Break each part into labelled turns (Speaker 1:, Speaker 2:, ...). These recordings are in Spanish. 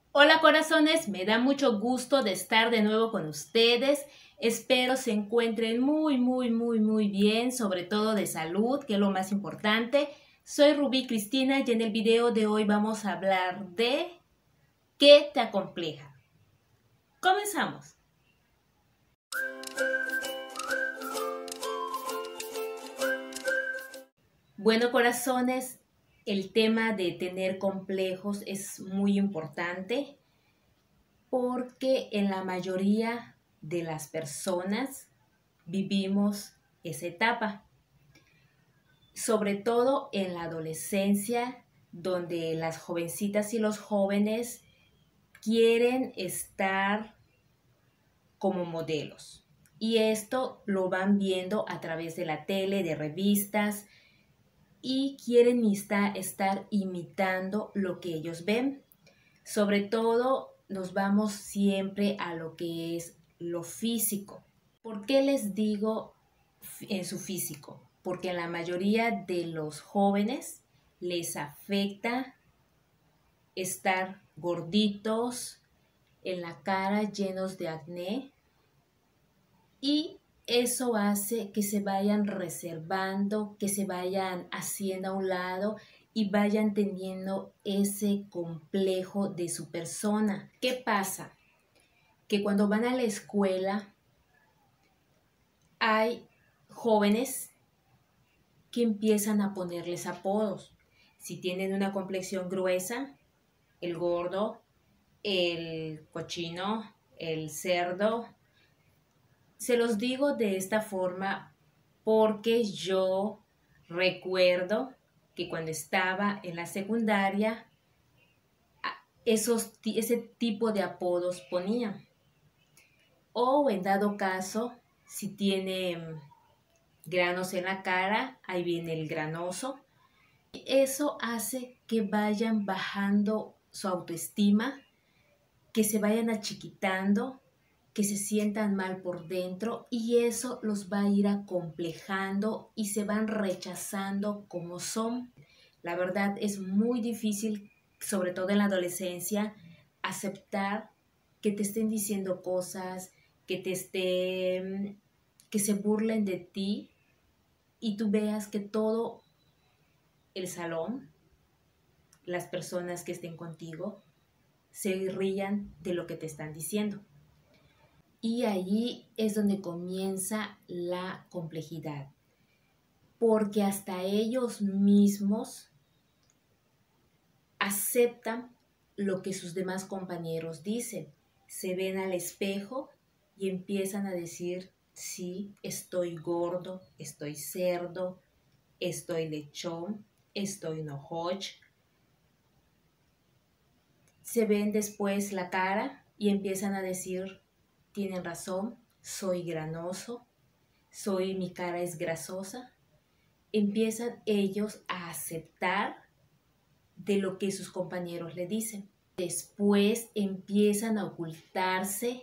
Speaker 1: Hola corazones, me da mucho gusto de estar de nuevo con ustedes. Espero se encuentren muy bien, sobre todo de salud, que es lo más importante. Soy Rubí Cristina y en el video de hoy vamos a hablar de ¿qué te acompleja? Comenzamos. Bueno corazones, el tema de tener complejos es muy importante porque en la mayoría de las personas vivimos esa etapa, sobre todo en la adolescencia, donde las jovencitas y los jóvenes quieren estar como modelos. Y esto lo van viendo a través de la tele, de revistas, y quieren estar imitando lo que ellos ven. Sobre todo nos vamos siempre a lo que es lo físico. ¿Por qué les digo en su físico? Porque a la mayoría de los jóvenes les afecta estar gorditos, en la cara llenos de acné, y eso hace que se vayan reservando, que se vayan haciendo a un lado y vayan teniendo ese complejo de su persona. ¿Qué pasa? Que cuando van a la escuela hay jóvenes que empiezan a ponerles apodos. Si tienen una complexión gruesa, el gordo, el cochino, el cerdo. Se los digo de esta forma porque yo recuerdo que cuando estaba en la secundaria, ese tipo de apodos ponían. O en dado caso, si tiene granos en la cara, ahí viene el granoso. Eso hace que vayan bajando su autoestima, que se vayan achiquitando, que se sientan mal por dentro, y eso los va a ir acomplejando y se van rechazando como son. La verdad es muy difícil, sobre todo en la adolescencia, aceptar que te estén diciendo cosas, que se burlen de ti y tú veas que todo el salón, las personas que estén contigo, se rían de lo que te están diciendo. Y allí es donde comienza la complejidad, porque hasta ellos mismos aceptan lo que sus demás compañeros dicen. Se ven al espejo y empiezan a decir, sí, estoy gordo, estoy cerdo, estoy lechón, estoy nojoch. Se ven después la cara y empiezan a decir, tienen razón, soy granoso, mi cara es grasosa. Empiezan ellos a aceptar de lo que sus compañeros le dicen. Después empiezan a ocultarse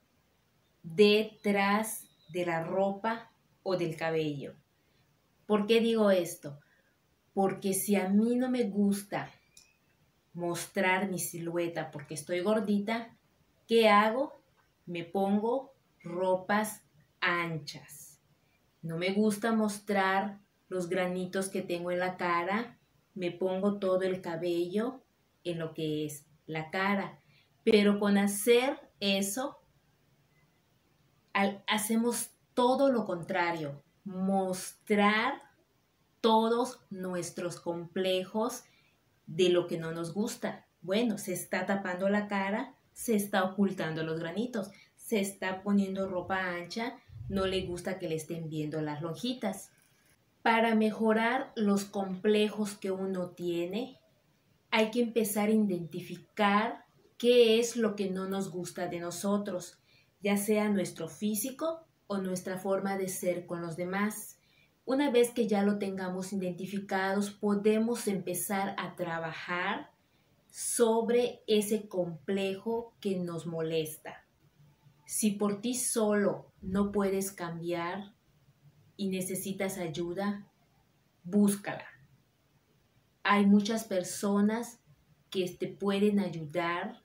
Speaker 1: detrás de la ropa o del cabello. ¿Por qué digo esto? Porque si a mí no me gusta mostrar mi silueta porque estoy gordita, ¿qué hago? Me pongo ropas anchas. No me gusta mostrar los granitos que tengo en la cara, me pongo todo el cabello en lo que es la cara. Pero con hacer eso, hacemos todo lo contrario, mostrar todos nuestros complejos de lo que no nos gusta. Bueno, se está tapando la cara, se está ocultando los granitos, se está poniendo ropa ancha, no le gusta que le estén viendo las lonjitas. Para mejorar los complejos que uno tiene, hay que empezar a identificar qué es lo que no nos gusta de nosotros, ya sea nuestro físico o nuestra forma de ser con los demás. Una vez que ya lo tengamos identificados, podemos empezar a trabajar sobre ese complejo que nos molesta. Si por ti solo no puedes cambiar y necesitas ayuda, búscala. Hay muchas personas que te pueden ayudar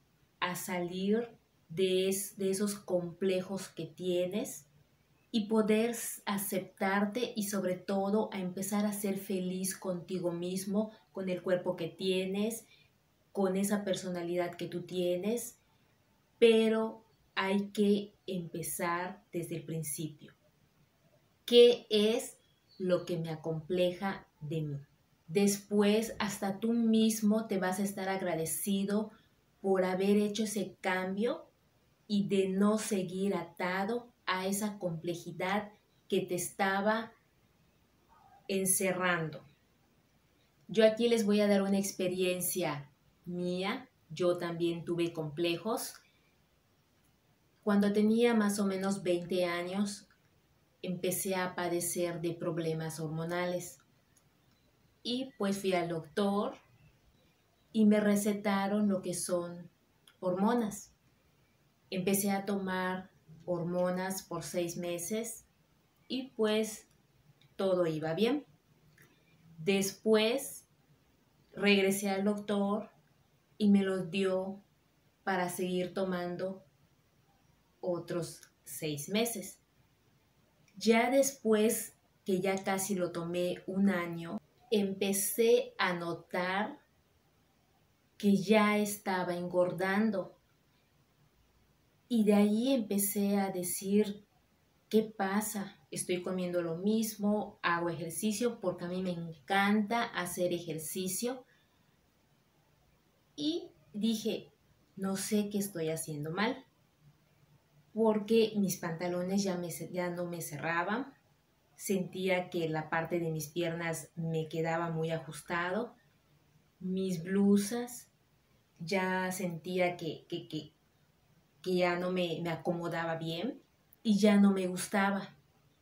Speaker 1: a salir de esos complejos que tienes y poder aceptarte y sobre todo a empezar a ser feliz contigo mismo, con el cuerpo que tienes, con esa personalidad que tú tienes, pero hay que empezar desde el principio. ¿Qué es lo que me acompleja de mí? Después, hasta tú mismo te vas a estar agradecido por haber hecho ese cambio y de no seguir atado a esa complejidad que te estaba encerrando. Yo aquí les voy a dar una experiencia mía. Yo también tuve complejos. Cuando tenía más o menos 20 años, empecé a padecer de problemas hormonales. Y pues fui al doctor y me recetaron lo que son hormonas. Empecé a tomar hormonas por 6 meses y pues todo iba bien. Después regresé al doctor y me los dio para seguir tomando otros 6 meses. Ya después que ya casi lo tomé un año, empecé a notar que ya estaba engordando. Y de ahí empecé a decir, ¿qué pasa? Estoy comiendo lo mismo, hago ejercicio porque a mí me encanta hacer ejercicio. Y dije, no sé qué estoy haciendo mal, porque mis pantalones ya no me cerraban. Sentía que la parte de mis piernas me quedaba muy ajustado. Mis blusas ya sentía que ya no me acomodaba bien y ya no me gustaba.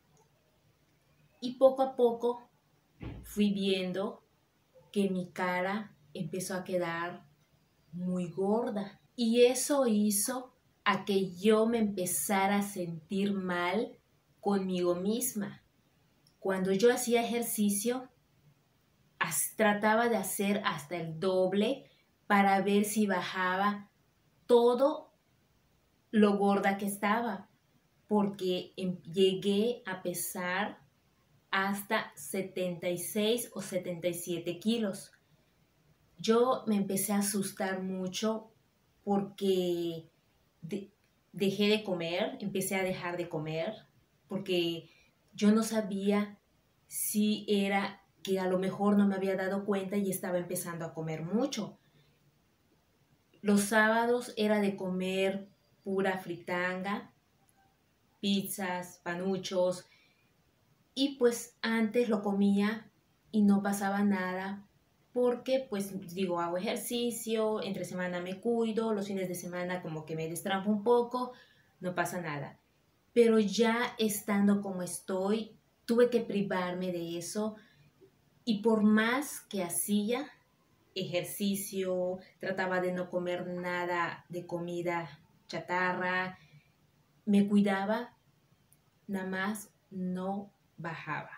Speaker 1: Y poco a poco fui viendo que mi cara empezó a quedar muy gorda. Y eso hizo a que yo me empezara a sentir mal conmigo misma. Cuando yo hacía ejercicio, trataba de hacer hasta el doble para ver si bajaba todo lo gorda que estaba, porque llegué a pesar hasta 76 o 77 kilos. Yo me empecé a asustar mucho porque dejé de comer, empecé a dejar de comer, porque yo no sabía si era que a lo mejor no me había dado cuenta y estaba empezando a comer mucho. Los sábados era de comer pura fritanga, pizzas, panuchos, y pues antes lo comía y no pasaba nada porque pues digo, hago ejercicio, entre semana me cuido, los fines de semana como que me destrampo un poco, no pasa nada. Pero ya estando como estoy, tuve que privarme de eso y por más que hacía ejercicio, trataba de no comer nada de comida chatarra, me cuidaba, nada más no bajaba.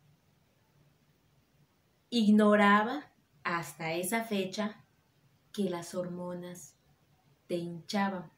Speaker 1: Ignoraba hasta esa fecha que las hormonas te hinchaban.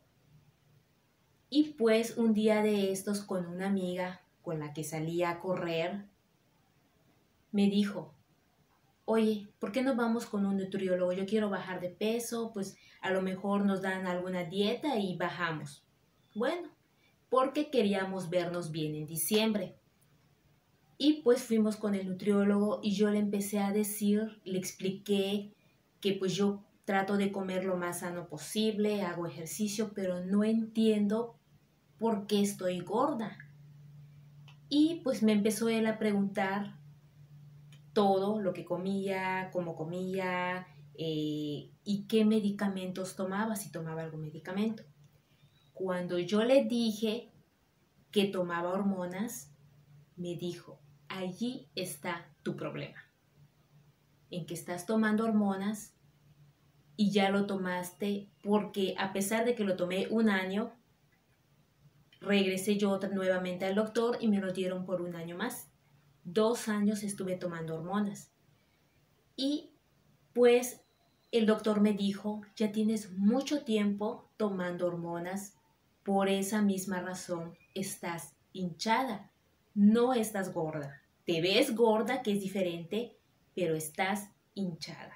Speaker 1: Y pues un día de estos con una amiga con la que salía a correr, me dijo, oye, ¿por qué no vamos con un nutriólogo? Yo quiero bajar de peso, pues a lo mejor nos dan alguna dieta y bajamos. Bueno, porque queríamos vernos bien en diciembre. Y pues fuimos con el nutriólogo y yo le empecé a decir, le expliqué que pues yo trato de comer lo más sano posible, hago ejercicio, pero no entiendo por qué estoy gorda. Y pues me empezó él a preguntar todo lo que comía, cómo comía y qué medicamentos tomaba, si tomaba algún medicamento. Cuando yo le dije que tomaba hormonas, me dijo, allí está tu problema, en que estás tomando hormonas y ya lo tomaste porque a pesar de que lo tomé un año, regresé yo nuevamente al doctor y me lo dieron por un año más. 2 años estuve tomando hormonas y pues el doctor me dijo, ya tienes mucho tiempo tomando hormonas, por esa misma razón estás hinchada, no estás gorda. Te ves gorda, que es diferente, pero estás hinchada.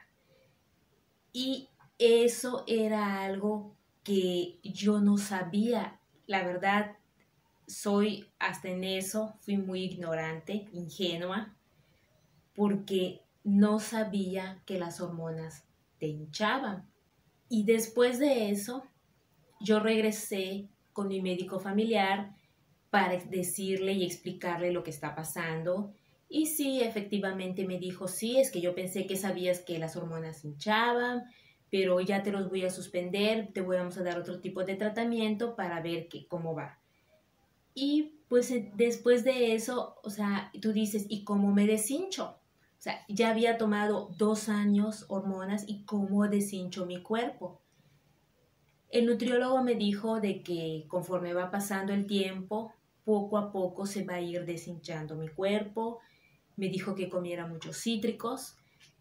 Speaker 1: Y eso era algo que yo no sabía. La verdad, hasta en eso, fui muy ignorante, ingenua, porque no sabía que las hormonas te hinchaban. Y después de eso, yo regresé con mi médico familiar para decirle y explicarle lo que está pasando. Y sí, efectivamente me dijo, sí, es que yo pensé que sabías que las hormonas hinchaban, pero ya te los voy a suspender, te vamos a dar otro tipo de tratamiento para ver cómo va. Y pues después de eso, o sea, tú dices, ¿y cómo me deshincho? O sea, ya había tomado 2 años hormonas y cómo deshincho mi cuerpo. El nutriólogo me dijo de que conforme va pasando el tiempo, poco a poco se va a ir deshinchando mi cuerpo. Me dijo que comiera muchos cítricos.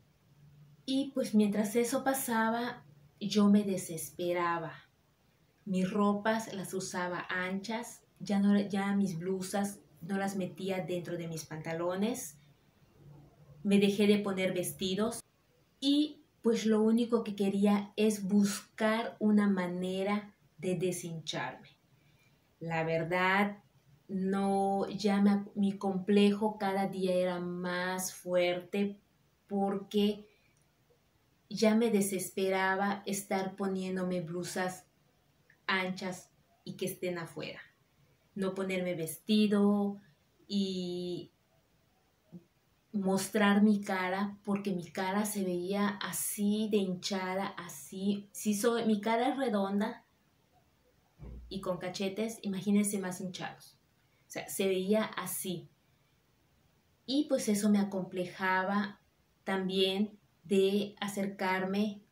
Speaker 1: Y pues mientras eso pasaba, yo me desesperaba. Mis ropas las usaba anchas, ya mis blusas no las metía dentro de mis pantalones. Me dejé de poner vestidos y pues lo único que quería es buscar una manera de deshincharme. La verdad, no, mi complejo cada día era más fuerte porque ya me desesperaba estar poniéndome blusas anchas y que estén afuera. No ponerme vestido y mostrar mi cara porque mi cara se veía así de hinchada, así. Mi cara es redonda y con cachetes, imagínense más hinchados. O sea, se veía así. Y pues eso me acomplejaba también de acercarme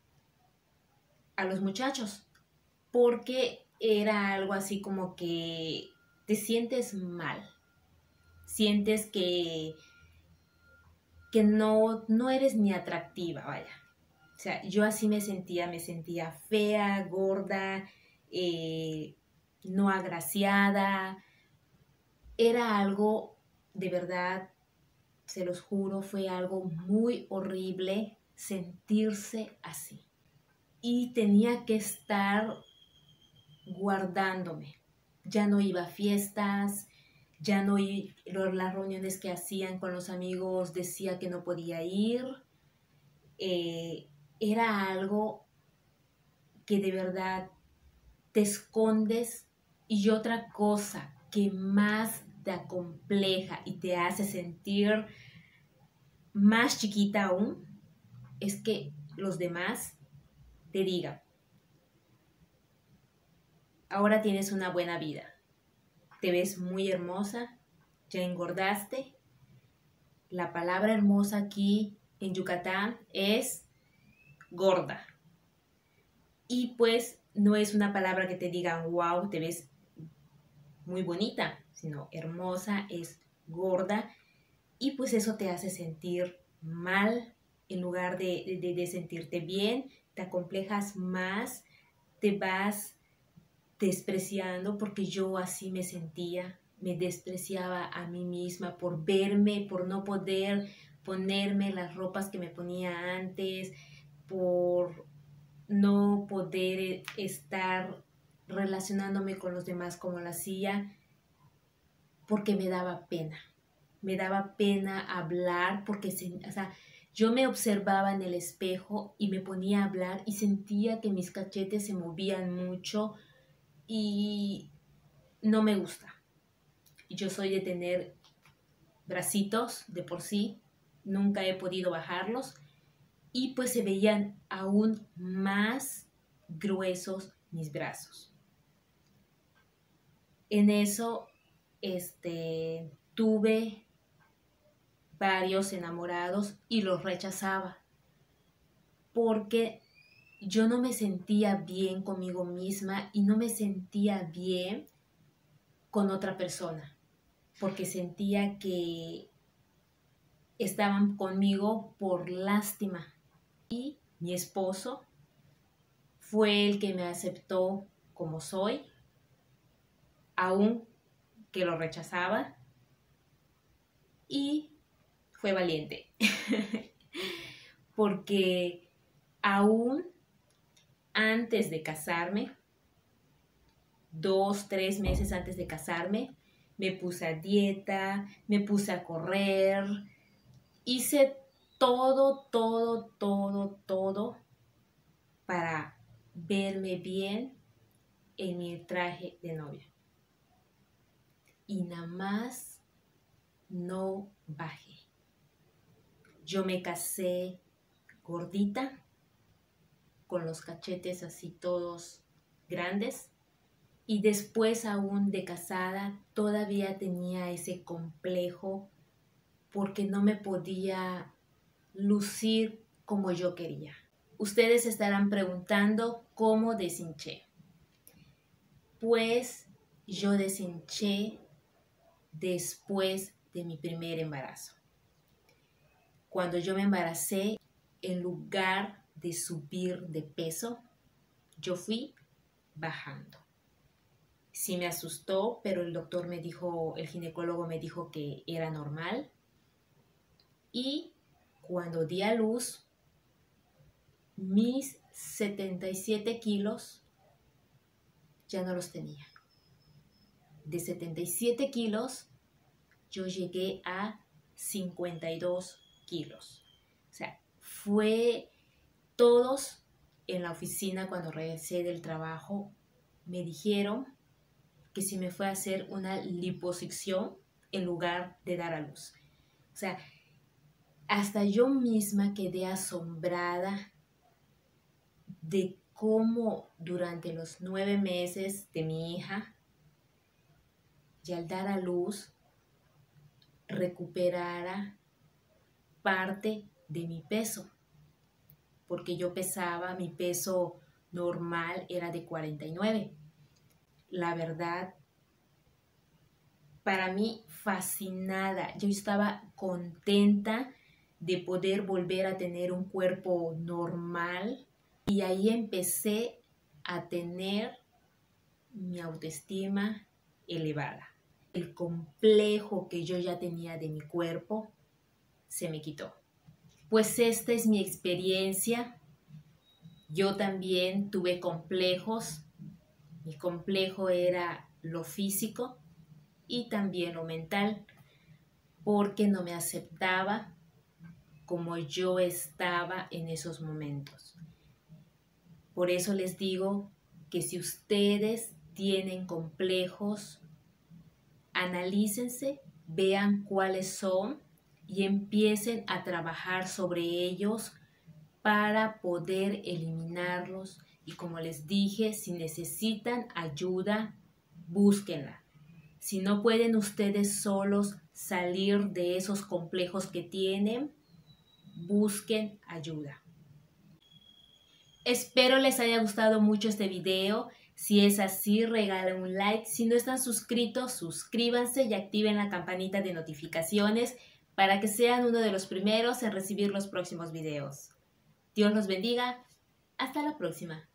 Speaker 1: a los muchachos, porque era algo así como que te sientes mal, sientes que no eres ni atractiva, vaya. O sea, yo así me sentía fea, gorda, no agraciada. Era algo, de verdad, se los juro, fue algo muy horrible sentirse así. Y tenía que estar guardándome. Ya no iba a fiestas, ya no iba, las reuniones que hacían con los amigos decía que no podía ir. Era algo que de verdad te escondes. Y otra cosa que más te acompleja y te hace sentir más chiquita aún es que los demás te digan, ahora tienes una buena vida, te ves muy hermosa, ya engordaste. La palabra hermosa aquí en Yucatán es gorda. Y pues no es una palabra que te digan, wow, te ves muy bonita, sino hermosa, es gorda. Y pues eso te hace sentir mal en lugar de sentirte bien, te acomplejas más, te vas despreciando, porque yo así me sentía, me despreciaba a mí misma por verme, por no poder ponerme las ropas que me ponía antes, por no poder estar relacionándome con los demás como lo hacía, porque me daba pena hablar, porque o sea, yo me observaba en el espejo y me ponía a hablar y sentía que mis cachetes se movían mucho y no me gusta. Yo soy de tener bracitos de por sí, nunca he podido bajarlos y pues se veían aún más gruesos mis brazos. En eso, tuve varios enamorados y los rechazaba porque yo no me sentía bien conmigo misma y no me sentía bien con otra persona, porque sentía que estaban conmigo por lástima y mi esposo fue el que me aceptó como soy, aun que lo rechazaba, y fue valiente, porque aún antes de casarme, 2, 3 meses antes de casarme, me puse a dieta, me puse a correr, hice todo para verme bien en mi traje de novia. Y nada más no bajé. Yo me casé gordita, con los cachetes así todos grandes, y después aún de casada todavía tenía ese complejo porque no me podía lucir como yo quería. Ustedes estarán preguntando cómo deshinché. Pues yo deshinché después de mi primer embarazo. Cuando yo me embaracé, en lugar de subir de peso, yo fui bajando. Sí me asustó, pero el doctor me dijo, el ginecólogo me dijo que era normal. Y cuando di a luz, mis 77 kilos ya no los tenía. De 77 kilos, yo llegué a 52 kilos. O sea, fue todos en la oficina cuando regresé del trabajo, me dijeron que si me fue a hacer una liposucción en lugar de dar a luz. O sea, hasta yo misma quedé asombrada de cómo durante los 9 meses de mi hija, y al dar a luz, recuperara parte de mi peso. Porque yo pesaba, mi peso normal era de 49. La verdad, para mí fascinada. Yo estaba contenta de poder volver a tener un cuerpo normal y ahí empecé a tener mi autoestima elevada. El complejo que yo ya tenía de mi cuerpo se me quitó. Pues esta es mi experiencia. Yo también tuve complejos. Mi complejo era lo físico y también lo mental, porque no me aceptaba como yo estaba en esos momentos. Por eso les digo que si ustedes tienen complejos, analícense, vean cuáles son y empiecen a trabajar sobre ellos para poder eliminarlos. Y como les dije, si necesitan ayuda, búsquenla. Si no pueden ustedes solos salir de esos complejos que tienen, busquen ayuda. Espero les haya gustado mucho este video. Si es así, regalen un like. Si no están suscritos, suscríbanse y activen la campanita de notificaciones para que sean uno de los primeros en recibir los próximos videos. Dios los bendiga. Hasta la próxima.